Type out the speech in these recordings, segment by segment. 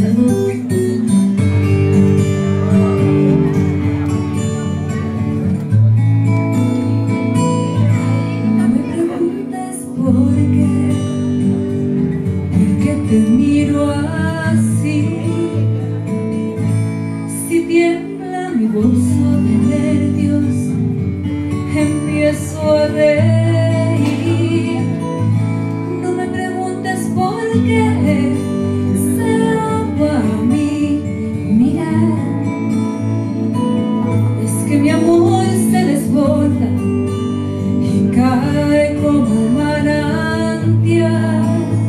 Te miro así, si tiembla mi bolso de nervios, empiezo a reír. No me preguntes por qué, será para mí. Mira, es que mi amor se desborda y cae como manantial.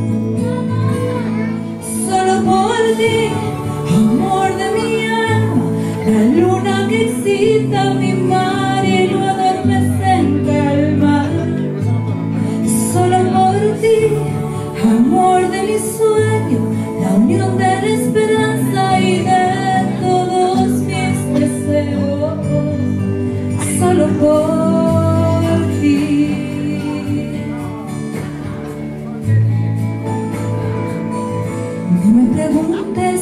Amor de mi alma, la luna que excita mi mar y lo adormece en calma. Solo por ti, amor de mi sueño, la unión de la esperanza y de todos mis deseos. Solo por ti. No me preguntes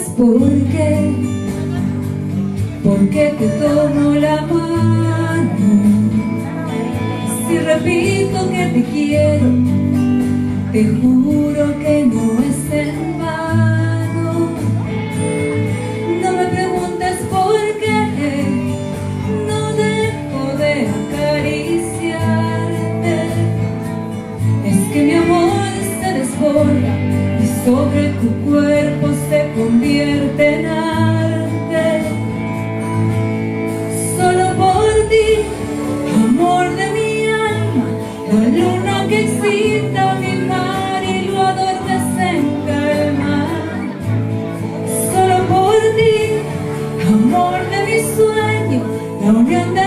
por qué te tomo la mano. Si repito que te quiero, te juro que no es en vano. No me preguntes por qué no dejo de acariciarte. Es que mi amor se desborda y sobre tu cuerpo se convierte en arte. Solo por ti, amor de mi alma, la luna que excita mi mar y lo adormece en calma. Solo por ti, amor de mi sueño, la unión de